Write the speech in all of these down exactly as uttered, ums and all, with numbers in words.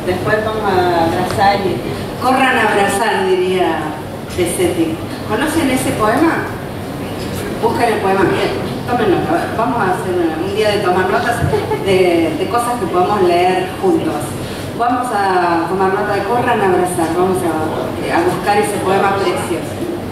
después vamos a abrazar y... Corran a abrazar, diría Pesetti. ¿Conocen ese poema? Busquen el poema. Bien, tomen nota. Vamos a hacer un día de tomar notas de, de cosas que podemos leer juntos. Vamos a tomar nota de Corran a abrazar. Vamos a, a buscar ese poema precioso.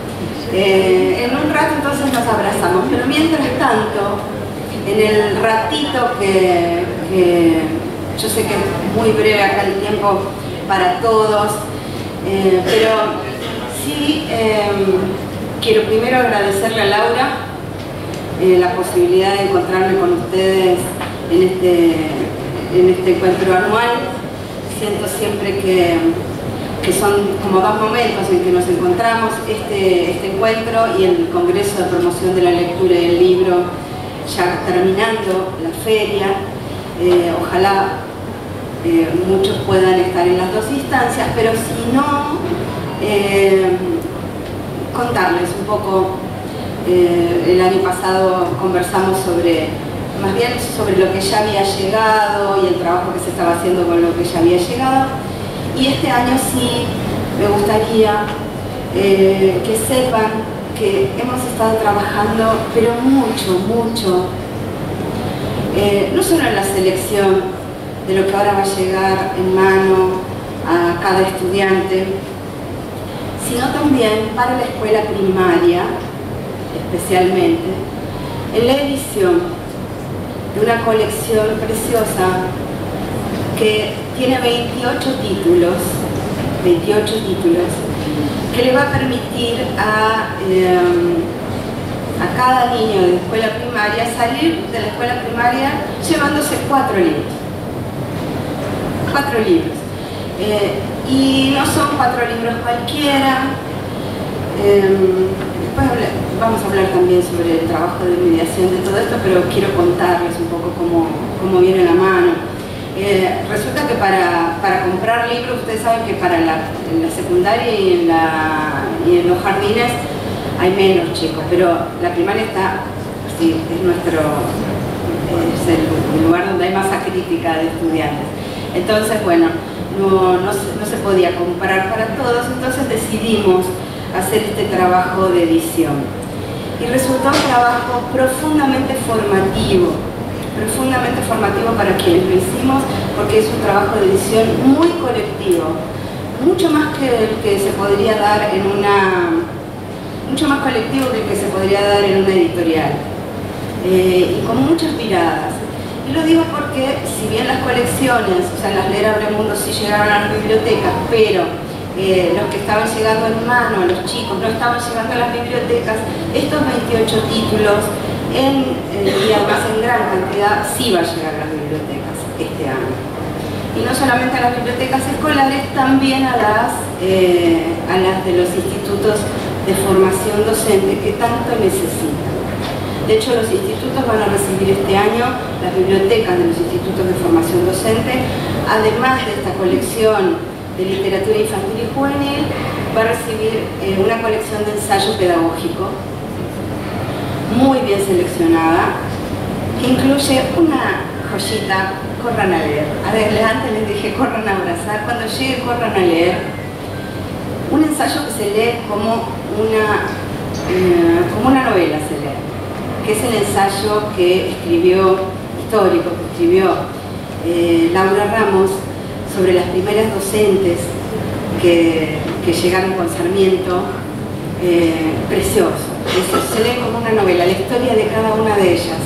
Eh, en un rato entonces nos abrazamos, pero mientras tanto, en el ratito que, que yo sé que es muy breve acá el tiempo para todos, eh, pero sí eh, quiero primero agradecerle a Laura eh, la posibilidad de encontrarme con ustedes en este, en este encuentro anual. Siento siempre que que son como dos momentos en que nos encontramos, este, este encuentro y el Congreso de Promoción de la Lectura y el Libro, ya terminando la feria. Eh, ojalá eh, muchos puedan estar en las dos instancias, pero si no, eh, contarles un poco. Eh, el año pasado conversamos sobre, más bien sobre lo que ya había llegado y el trabajo que se estaba haciendo con lo que ya había llegado. Y este año sí me gustaría eh, que sepan que hemos estado trabajando, pero mucho, mucho, eh, no solo en la selección de lo que ahora va a llegar en mano a cada estudiante, sino también para la escuela primaria, especialmente, en la edición de una colección preciosa que tiene veintiocho títulos, veintiocho títulos, que le va a permitir a, eh, a cada niño de escuela primaria salir de la escuela primaria llevándose cuatro libros. Cuatro libros. Eh, y no son cuatro libros cualquiera. Eh, después hablar, vamos a hablar también sobre el trabajo de mediación de todo esto, pero quiero contarles un poco cómo, cómo viene la mano. Eh, resulta que para, para comprar libros, ustedes saben que para la, en la secundaria y en, la, y en los jardines hay menos chicos, pero la primaria está, sí, es nuestro, es el lugar donde hay masa crítica de estudiantes. Entonces, bueno, no, no, se, no se podía comprar para todos, entonces decidimos hacer este trabajo de edición. Y resultó un trabajo profundamente formativo. profundamente formativo para quienes lo hicimos, porque es un trabajo de edición muy colectivo, mucho más que el que se podría dar en una, mucho más colectivo que el que se podría dar en una editorial, eh, y con muchas miradas. Y lo digo porque, si bien las colecciones, o sea, las Leer Abre Mundo sí llegaron a las bibliotecas, pero eh, los que estaban llegando en mano, los chicos, no estaban llegando a las bibliotecas, estos veintiocho títulos, En, eh, y además en gran cantidad, sí va a llegar a las bibliotecas este año. Y no solamente a las bibliotecas escolares, también a las, eh, a las de los institutos de formación docente que tanto necesitan. De hecho, los institutos van a recibir este año, las bibliotecas de los institutos de formación docente, además de esta colección de literatura infantil y juvenil, va a recibir eh, una colección de ensayo pedagógico muy bien seleccionada, que incluye una joyita. Corran a leer. A ver, antes les dije corran a abrazar. Cuando llegue, corran a leer un ensayo que se lee como una, eh, como una novela, se lee, que es el ensayo que escribió, histórico, que escribió eh, Laura Ramos sobre las primeras docentes que, que llegaron con Sarmiento. Eh, precioso. Eso se lee como una novela, la historia de cada una de ellas.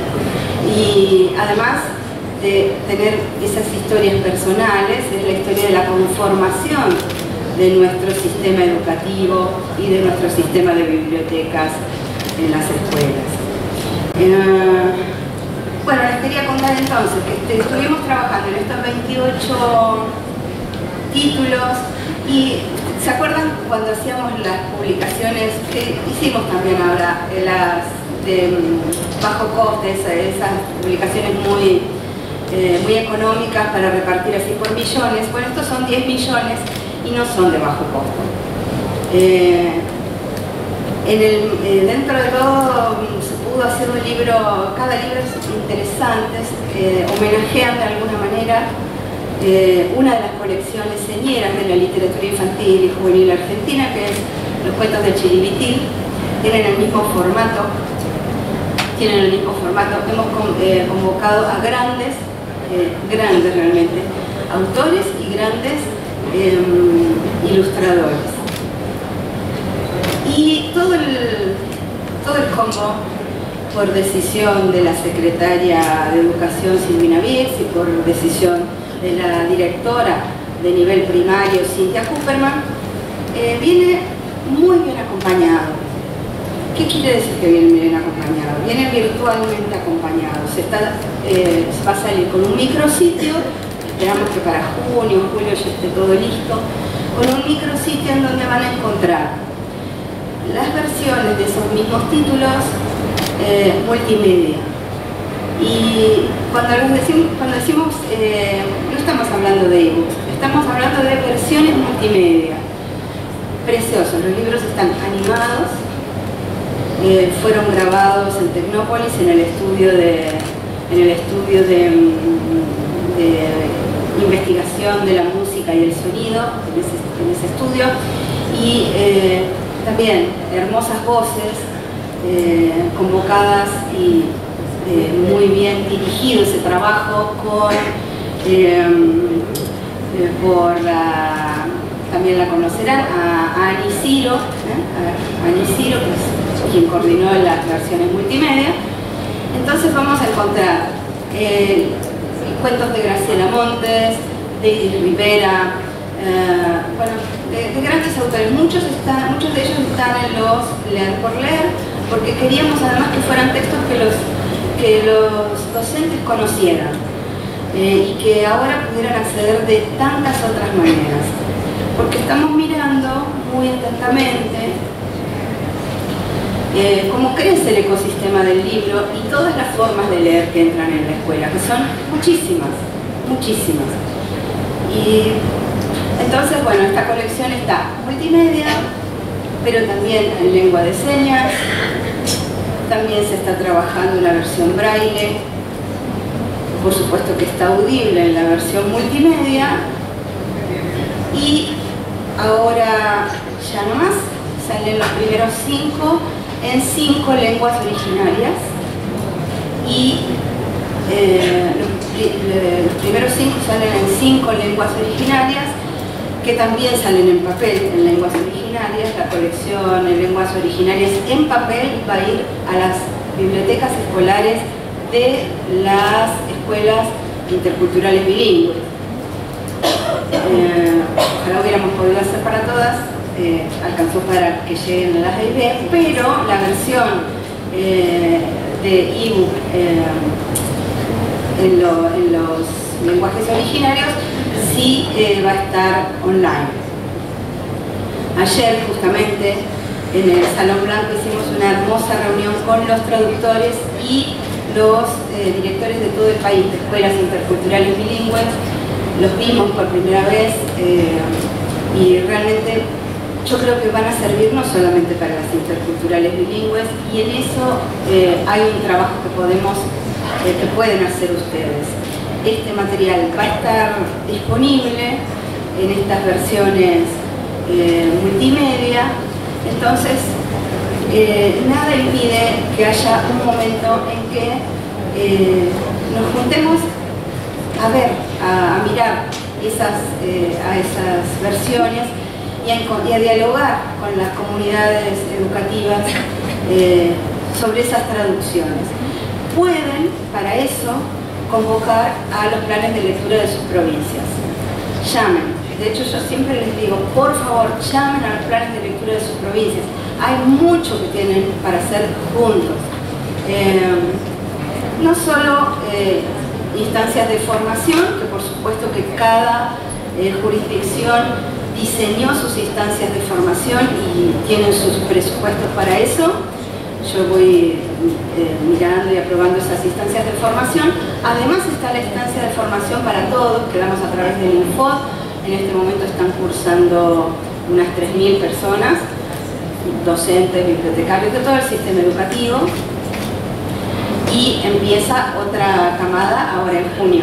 Y además de tener esas historias personales, es la historia de la conformación de nuestro sistema educativo y de nuestro sistema de bibliotecas en las escuelas. Eh, bueno, les quería contar entonces que estuvimos trabajando en estos veintiocho títulos y ¿se acuerdan cuando hacíamos las publicaciones que hicimos también ahora, las de bajo coste, esas publicaciones muy, eh, muy económicas para repartir así por millones? Bueno, estos son diez millones y no son de bajo costo. Eh, en el, eh, dentro de todo se pudo hacer un libro, cada libro es interesante, eh, homenajean de alguna manera eh, una de las colecciones señeras de la literatura infantil y juvenil argentina, que es Los cuentos de Chiribitil. Tienen el mismo formato, tienen el mismo formato. Hemos eh, convocado a grandes, eh, grandes realmente, autores y grandes eh, ilustradores. Y todo el, todo el combo, por decisión de la secretaria de Educación Silvina Vies y por decisión de la directora de nivel primario Cintia Cooperman, eh, viene muy bien acompañado. ¿Qué quiere decir que viene bien acompañado? Viene virtualmente acompañado. Se está, eh, va a salir con un micrositio, esperamos que para junio, julio ya esté todo listo, con un micrositio en donde van a encontrar las versiones de esos mismos títulos eh, multimedia. Y cuando, los decimos, cuando decimos, eh, no estamos hablando de ebooks, estamos hablando de versiones multimedia. Preciosos, los libros están animados, eh, fueron grabados en Tecnópolis, en el estudio de, en el estudio de, de investigación de la música y el sonido, en ese, en ese estudio, y eh, también hermosas voces, eh, convocadas y eh, muy bien dirigido ese trabajo con, eh, eh, por la, también la conocerán, a, a Ani Ciro, ¿eh? a, a Ani Ciro, que es quien coordinó las versiones multimedia. Entonces vamos a encontrar eh, cuentos de Graciela Montes, de Iris Rivera, eh, bueno, de, de grandes autores. Muchos, están, muchos de ellos están en los Leer por Leer, porque queríamos además que fueran textos que los, que los docentes conocieran eh, y que ahora pudieran acceder de tantas otras maneras. Porque estamos mirando muy atentamente eh, cómo crece el ecosistema del libro y todas las formas de leer que entran en la escuela, que son muchísimas, muchísimas. Y entonces, bueno, esta colección está multimedia, pero también en lengua de señas. También se está trabajando en la versión braille, por supuesto que está audible en la versión multimedia, y ahora ya no más, salen los primeros cinco en cinco lenguas originarias, y eh, los, los primeros cinco salen en cinco lenguas originarias, que también salen en papel en lenguas originarias. La colección en lenguas originarias en papel va a ir a las bibliotecas escolares de las escuelas interculturales bilingües. Eh, ojalá hubiéramos podido hacer para todas, eh, alcanzó para que lleguen a las A y B, pero la versión eh, de ebook eh, en, lo, en los lenguajes originarios sí eh, va a estar online. Ayer justamente en el Salón Blanco hicimos una hermosa reunión con los traductores y los eh, directores de todo el país, de escuelas interculturales bilingües. Los vimos por primera vez eh, y realmente yo creo que van a servir no solamente para las interculturales bilingües, y en eso eh, hay un trabajo que podemos, eh, que pueden hacer ustedes. Este material va a estar disponible en estas versiones eh, multimedia, entonces eh, nada impide que haya un momento en que eh, nos juntemos a ver, a, a mirar esas, eh, a esas versiones y a, y a dialogar con las comunidades educativas eh, sobre esas traducciones. Pueden, para eso, convocar a los planes de lectura de sus provincias. Llamen. De hecho, yo siempre les digo, por favor, llamen a los planes de lectura de sus provincias. Hay mucho que tienen para hacer juntos. Eh, no solo eh, instancias de formación, que por supuesto que cada eh, jurisdicción diseñó sus instancias de formación y tienen sus presupuestos para eso. Yo voy eh, mirando y aprobando esas instancias de formación. Además está la instancia de formación para todos, que damos a través del Infod. En este momento están cursando unas tres mil personas, docentes, bibliotecarios, de todo el sistema educativo. Y empieza otra camada ahora en junio.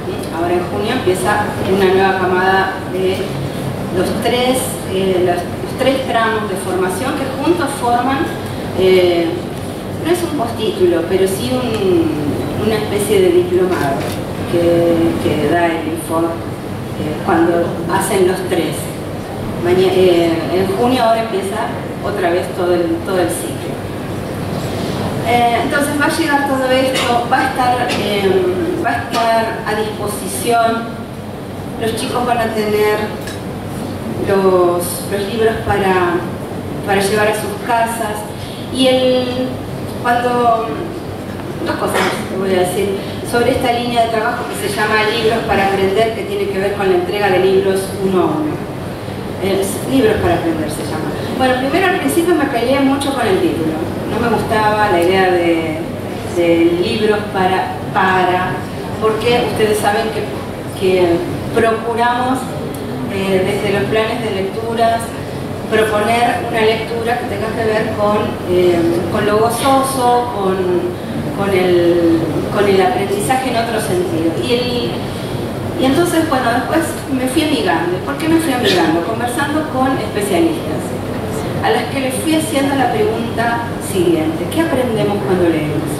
Ahora en junio empieza una nueva camada de los tres, eh, los, los tres tramos de formación que juntos forman, eh, no es un postítulo, pero sí un, una especie de diplomado que, que da el Info eh, cuando hacen los tres. Mañana, eh, en junio ahora empieza otra vez todo el, todo el ciclo. Eh, entonces va a llegar todo esto, va a estar, eh, va a estar a disposición, los chicos van a tener los, los libros para, para llevar a sus casas y el, cuando, dos cosas que voy a decir sobre esta línea de trabajo que se llama Libros para Aprender, que tiene que ver con la entrega de libros uno a uno. Eh, libros para aprender se llama. Bueno, primero al principio me peleé mucho con el título. No me gustaba la idea de, de libros para, para, porque ustedes saben que, que procuramos eh, desde los planes de lecturas proponer una lectura que tenga que ver con, eh, con lo gozoso, con, con, el, con el aprendizaje en otro sentido. Y, el, y entonces, bueno, después me fui amigando. ¿Por qué me fui amigando? Conversando con especialistas, a las que les fui haciendo la pregunta siguiente: ¿qué aprendemos cuando leemos?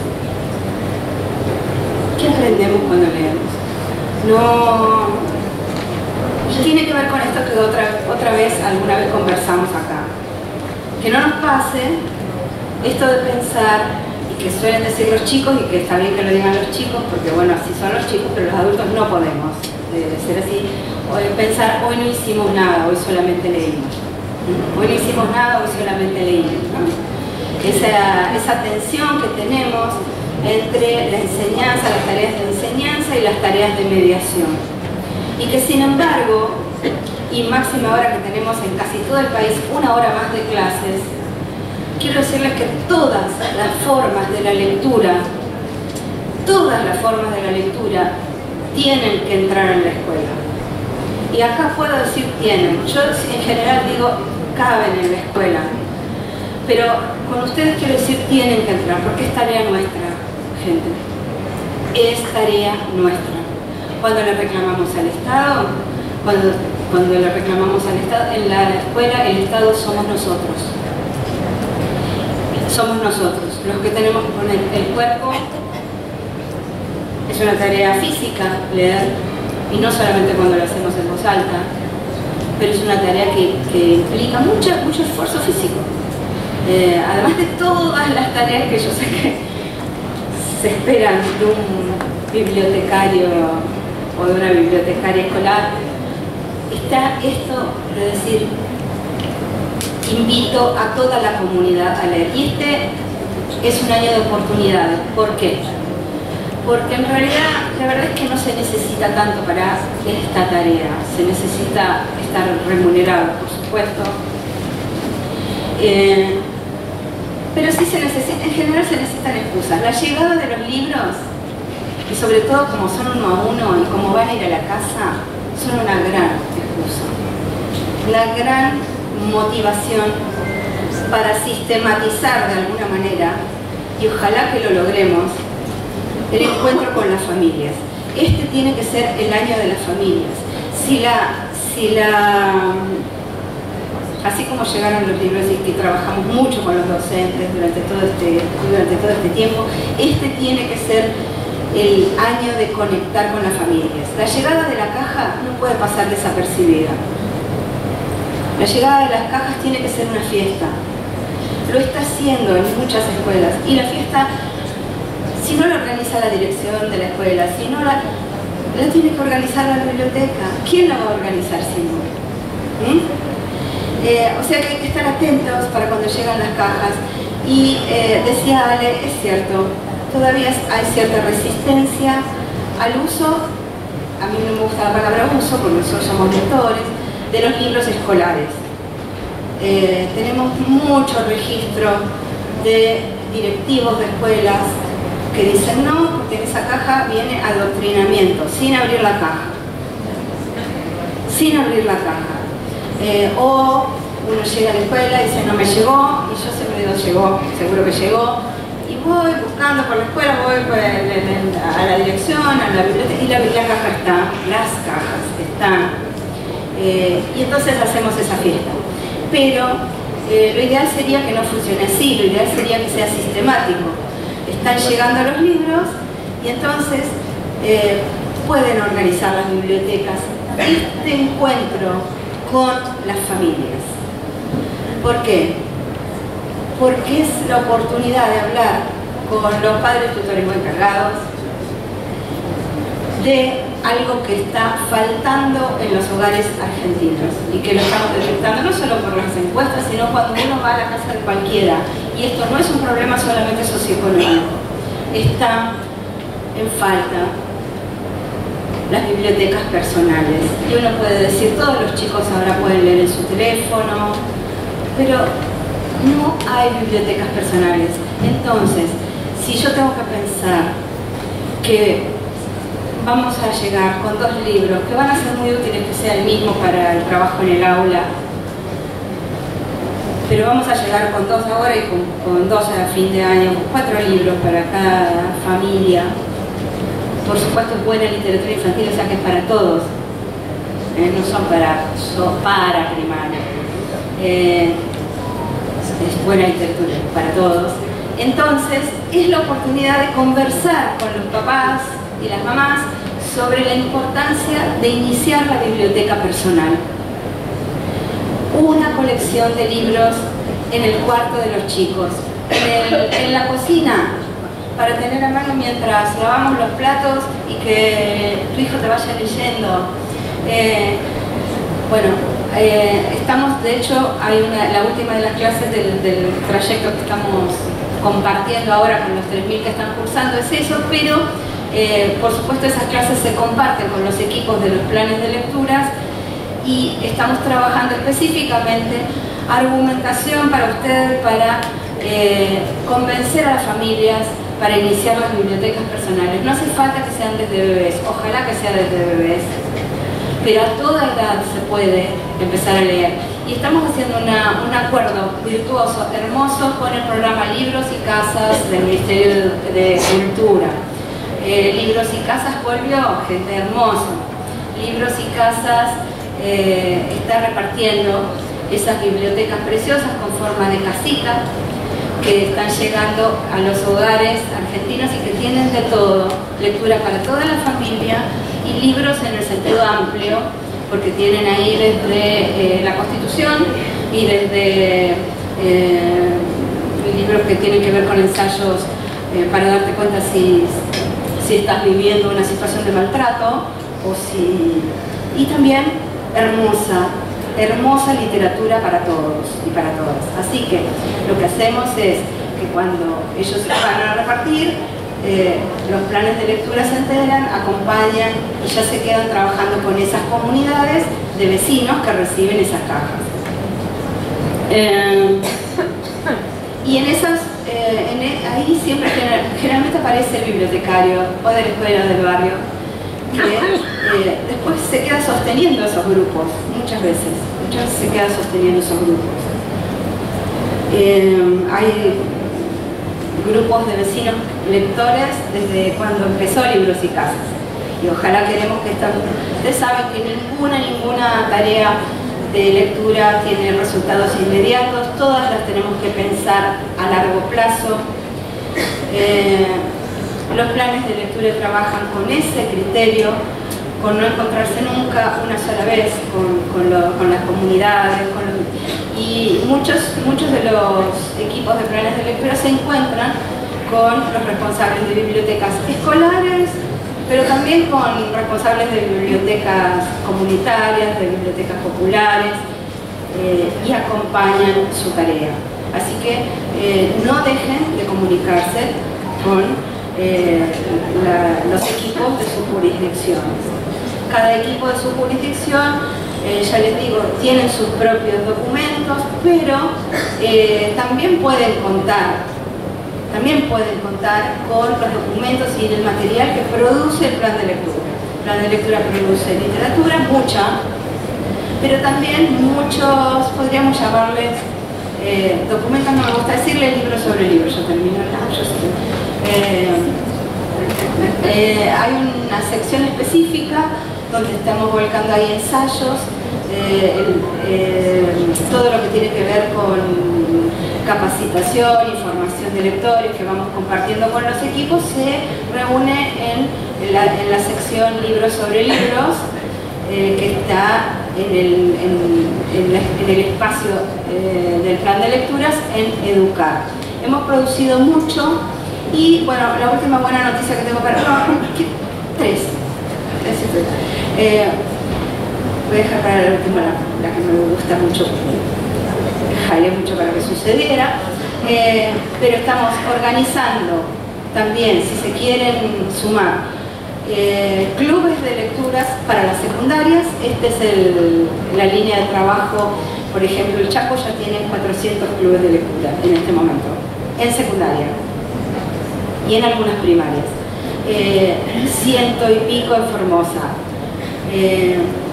¿Qué aprendemos cuando leemos? No... Y tiene que ver con esto que otra, otra vez, alguna vez conversamos acá. Que no nos pase esto de pensar, y que suelen decir los chicos, y que está bien que lo digan los chicos, porque bueno, así son los chicos, pero los adultos no podemos eh, ser así, o de pensar, hoy no hicimos nada, hoy solamente leímos. Hoy no hicimos nada, hoy solamente leímos, ¿no? Esa, esa tensión que tenemos entre la enseñanza, las tareas de enseñanza y las tareas de mediación. Y que sin embargo, y máxima ahora que tenemos en casi todo el país una hora más de clases, quiero decirles que todas las formas de la lectura, todas las formas de la lectura tienen que entrar en la escuela. Y acá puedo decir tienen, yo en general digo caben en la escuela, pero con ustedes quiero decir tienen que entrar, porque es tarea nuestra, gente, es tarea nuestra. Cuando le reclamamos al Estado, cuando, cuando le reclamamos al Estado, en la escuela el Estado somos nosotros. Somos nosotros, los que tenemos que poner el cuerpo. Es una tarea física leer, y no solamente cuando lo hacemos en voz alta, pero es una tarea que, que implica mucho, mucho esfuerzo físico. Eh, además de todas las tareas que yo sé que se esperan de un bibliotecario o de una bibliotecaria escolar, está esto de decir, invito a toda la comunidad a leer. Y este es un año de oportunidades. ¿Por qué? Porque en realidad, la verdad es que no se necesita tanto para esta tarea. Se necesita estar remunerado, por supuesto. Eh, pero sí se necesita, en general se necesitan excusas. La llegada de los libros, y sobre todo como son uno a uno y como van a ir a la casa, son una gran excusa. La gran motivación para sistematizar de alguna manera, y ojalá que lo logremos, el encuentro con las familias. Este tiene que ser el año de las familias. Si la, si la, así como llegaron los libros y que trabajamos mucho con los docentes durante todo este, durante todo este tiempo, este tiene que ser el año de conectar con las familias. La llegada de la caja no puede pasar desapercibida. La llegada de las cajas tiene que ser una fiesta. Lo está haciendo en muchas escuelas. Y la fiesta, si no la organiza la dirección de la escuela, si no la, la tiene que organizar la biblioteca. ¿Quién la va a organizar si no? ¿Mm? Eh, o sea que hay que estar atentos para cuando llegan las cajas. Y eh, decía Ale, es cierto, todavía hay cierta resistencia al uso, a mí no me gusta la palabra uso porque nosotros somos lectores, de los libros escolares. Eh, tenemos mucho registro de directivos de escuelas que dicen no, porque en esa caja viene adoctrinamiento, sin abrir la caja. Sin abrir la caja. Eh, o uno llega a la escuela y dice no me llegó, y yo siempre digo llegó, seguro que llegó. y voy buscando por la escuela, voy a la dirección, a la biblioteca, y la, la caja está, las cajas están. Eh, y entonces hacemos esa fiesta. Pero eh, lo ideal sería que no funcione así, lo ideal sería que sea sistemático. Están llegando los libros y entonces eh, pueden organizar las bibliotecas este encuentro con las familias. ¿Por qué? Porque es la oportunidad de hablar con los padres tutores o encargados de algo que está faltando en los hogares argentinos y que lo estamos detectando no solo por las encuestas, sino cuando uno va a la casa de cualquiera. Y esto no es un problema solamente socioeconómico, está en falta las bibliotecas personales. Y uno puede decir, todos los chicos ahora pueden leer en su teléfono, pero no hay bibliotecas personales. Entonces, si yo tengo que pensar que vamos a llegar con dos libros que van a ser muy útiles, que sea el mismo para el trabajo en el aula, pero vamos a llegar con dos ahora y con, con dos a fin de año, con cuatro libros para cada familia. Por supuesto es buena literatura infantil, o sea que es para todos, eh, no son para, son para primaria. Eh, es buena literatura para todos. Entonces es la oportunidad de conversar con los papás y las mamás sobre la importancia de iniciar la biblioteca personal. Una colección de libros en el cuarto de los chicos, en, el, en la cocina, para tener a mano mientras lavamos los platos y que tu hijo te vaya leyendo. Eh, bueno, eh, estamos, de hecho, hay una, la última de las clases del, del trayecto que estamos compartiendo ahora con los tres mil que están cursando, es eso, pero Eh, por supuesto esas clases se comparten con los equipos de los planes de lecturas y estamos trabajando específicamente argumentación para ustedes, para eh, convencer a las familias, para iniciar las bibliotecas personales. No hace falta que sean desde bebés, ojalá que sea desde bebés, pero a toda edad se puede empezar a leer. Y estamos haciendo una, un acuerdo virtuoso, hermoso, con el programa Libros y Casas del Ministerio de, de Cultura. Eh, Libros y Casas volvió, gente hermosa. Libros y Casas eh, está repartiendo esas bibliotecas preciosas con forma de casita que están llegando a los hogares argentinos y que tienen de todo, lectura para toda la familia y libros en el sentido amplio, porque tienen ahí desde eh, la Constitución y desde eh, libros que tienen que ver con ensayos eh, para darte cuenta si si estás viviendo una situación de maltrato o si... y también hermosa, hermosa literatura para todos y para todas. Así que lo que hacemos es que cuando ellos van a repartir, eh, los planes de lectura se enteran, acompañan y ya se quedan trabajando con esas comunidades de vecinos que reciben esas cajas. Eh, y en esas Eh, en el, ahí siempre generalmente aparece el bibliotecario o de la escuela del barrio que eh, después se queda sosteniendo esos grupos, muchas veces, muchas veces se queda sosteniendo esos grupos. Eh, hay grupos de vecinos lectores desde cuando empezó Libros y Casas y ojalá queremos que están, ustedes saben que ninguna, ninguna tarea de lectura tiene resultados inmediatos, todas las tenemos que pensar a largo plazo. Eh, los planes de lectura trabajan con ese criterio, con no encontrarse nunca una sola vez con, con, lo, con las comunidades, con los, y muchos, muchos de los equipos de planes de lectura se encuentran con los responsables de bibliotecas escolares, pero también con responsables de bibliotecas comunitarias, de bibliotecas populares, eh, y acompañan su tarea. Así que eh, no dejen de comunicarse con eh, la, los equipos de sus jurisdicciones. Cada equipo de su jurisdicción, eh, ya les digo, tienen sus propios documentos, pero eh, también pueden contar También pueden contar con los documentos y el material que produce el plan de lectura. El plan de lectura produce literatura, mucha, pero también muchos, podríamos llamarles, Eh, documentos no me gusta decirle, libros sobre libros, yo termino el yo sé. Eh, eh, hay una sección específica donde estamos volcando ahí ensayos, eh, el, eh, todo lo que tiene que ver con capacitación, información de lectores que vamos compartiendo con los equipos, se reúne en la, en la sección libros sobre libros, eh, que está en el, en, en la, en el espacio eh, del plan de lecturas en Educar. Hemos producido mucho y, bueno, la última buena noticia que tengo para... No, tres. tres, tres. Eh, voy a dejar para la última, la, la que me gusta mucho, jalé mucho para que sucediera, eh, pero estamos organizando también, si se quieren sumar, eh, clubes de lecturas para las secundarias. Esta es el, la línea de trabajo. Por ejemplo, el Chaco ya tiene cuatrocientos clubes de lectura en este momento, en secundaria y en algunas primarias, eh, ciento y pico en Formosa. Eh,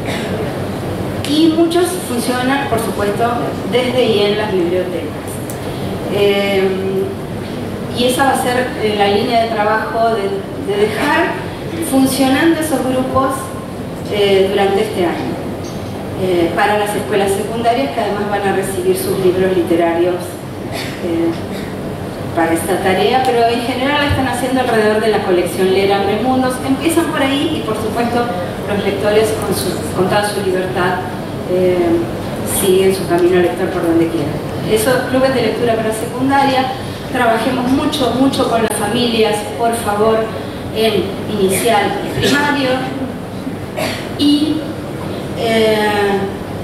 y muchos funcionan, por supuesto, desde y en las bibliotecas. Eh, y esa va a ser la línea de trabajo de, de dejar funcionando esos grupos eh, durante este año, eh, para las escuelas secundarias, que además van a recibir sus libros literarios eh, para esta tarea, pero en general la están haciendo alrededor de la colección Leer Hambre Mundos. Empiezan por ahí y, por supuesto, los lectores con, su, con toda su libertad eh, siguen su camino lector por donde quieran. Esos clubes de lectura para secundaria, trabajemos mucho, mucho con las familias, por favor, en inicial y primario. Y eh,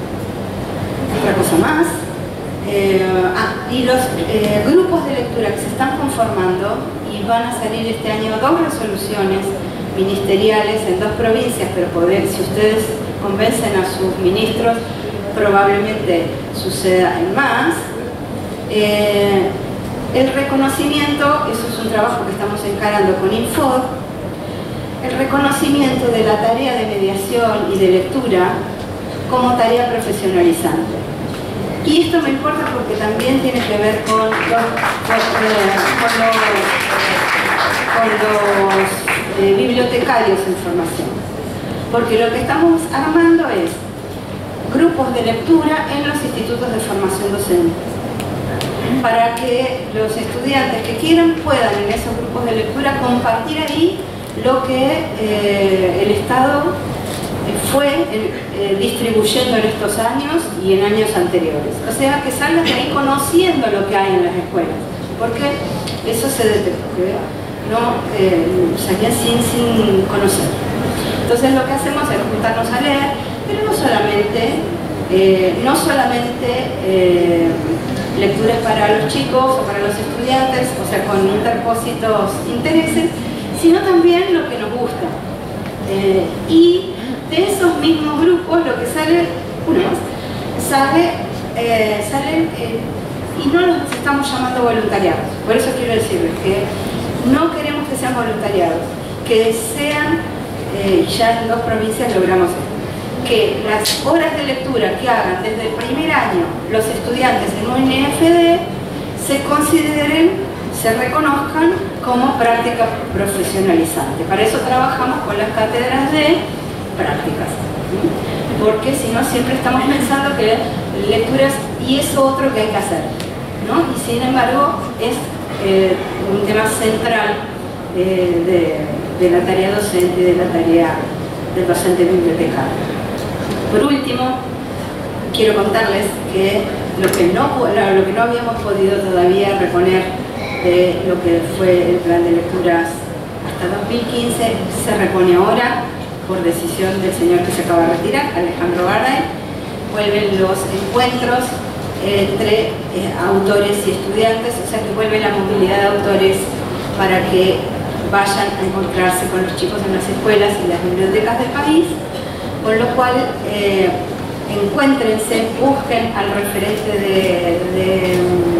otra cosa más, eh, ah, y los eh, grupos de lectura que se están conformando, y van a salir este año dos resoluciones ministeriales en dos provincias, pero poder, si ustedes convencen a sus ministros, probablemente suceda en más. Eh, el reconocimiento, eso es un trabajo que estamos encarando con Infod, el reconocimiento de la tarea de mediación y de lectura como tarea profesionalizante. Y esto me importa porque también tiene que ver con los, con, eh, con los, con los eh, bibliotecarios en formación. Porque lo que estamos armando es grupos de lectura en los institutos de formación docente, para que los estudiantes que quieran puedan en esos grupos de lectura compartir ahí lo que eh, el Estado fue eh, distribuyendo en estos años y en años anteriores. O sea, que salgan de ahí conociendo lo que hay en las escuelas, porque eso se detectó, que no eh, salían sin, sin conocer. Entonces lo que hacemos es juntarnos a leer, pero no solamente, eh, no solamente eh, lecturas para los chicos o para los estudiantes, o sea, con interpósitos intereses, sino también lo que nos gusta. Eh, y de esos mismos grupos lo que sale, uno más, sale, eh, salen, eh, y no los estamos llamando voluntariados. Por eso quiero decirles que no queremos que sean voluntariados, que sean, eh, ya en dos provincias logramos esto, que las horas de lectura que hagan desde el primer año los estudiantes en un N F D se consideren, se reconozcan como práctica profesionalizante. Para eso trabajamos con las cátedras de prácticas, porque si no siempre estamos pensando que lecturas y eso otro que hay que hacer, ¿no? Y sin embargo es eh, un tema central eh, de, de la tarea docente y de la tarea del docente bibliotecario. Por último, quiero contarles que lo que no, lo que no habíamos podido todavía reponer de lo que fue el plan de lecturas hasta dos mil quince se repone ahora por decisión del señor que se acaba de retirar, Alejandro Garay. Vuelven los encuentros entre eh, autores y estudiantes, o sea que vuelve la movilidad de autores para que vayan a encontrarse con los chicos en las escuelas y las bibliotecas del país, con lo cual eh, encuéntrense, busquen al referente de, de,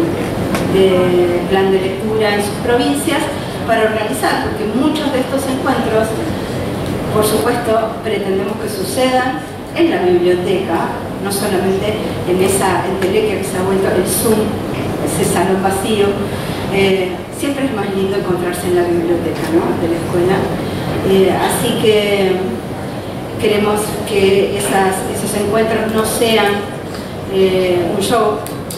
de plan de lectura en sus provincias para organizar, porque muchos de estos encuentros, por supuesto, pretendemos que sucedan en la biblioteca, no solamente en esa entelequia que se ha vuelto el Zoom, ese salón vacío. Eh, siempre es más lindo encontrarse en la biblioteca, ¿no?, de la escuela. Eh, así que queremos que esas, esos encuentros no sean eh, un show,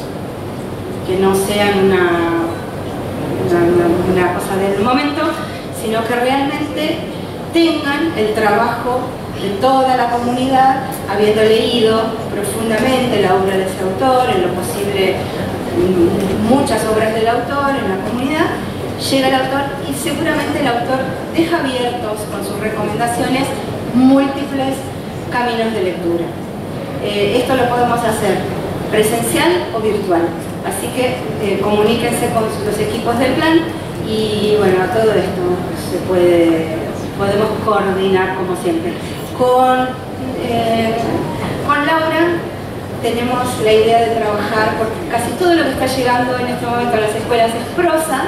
que no sean una, una, una, una cosa del momento, sino que realmente tengan el trabajo de toda la comunidad, habiendo leído profundamente la obra de ese autor, en lo posible muchas obras del autor en la comunidad. Llega el autor y seguramente el autor deja abiertos con sus recomendaciones múltiples caminos de lectura. Eh, esto lo podemos hacer presencial o virtual, así que eh, comuníquense con los equipos del plan y bueno, a todo esto se puede, podemos coordinar como siempre. Con, eh, con Laura tenemos la idea de trabajar, porque casi todo lo que está llegando en este momento a las escuelas es prosa,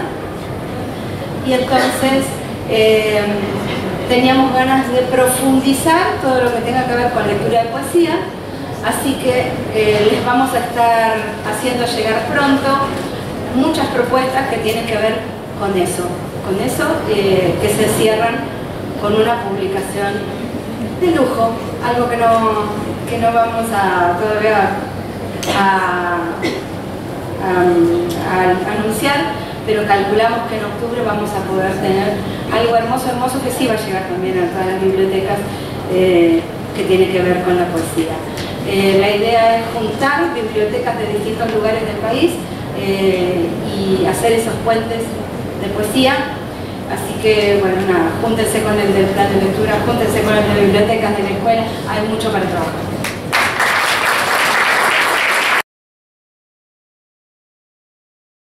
y entonces eh, teníamos ganas de profundizar todo lo que tenga que ver con lectura de poesía, así que eh, les vamos a estar haciendo llegar pronto muchas propuestas que tienen que ver con eso, con eso eh, que se cierran con una publicación de lujo, algo que no, que no vamos a todavía a, a, a anunciar, pero calculamos que en octubre vamos a poder tener algo hermoso, hermoso que sí va a llegar también a todas las bibliotecas, eh, que tiene que ver con la poesía. Eh, la idea es juntar bibliotecas de distintos lugares del país eh, y hacer esos puentes de poesía. Así que, bueno, nada, júntense con el del plan de lectura, júntense con el de bibliotecas de la escuela, hay mucho para trabajar.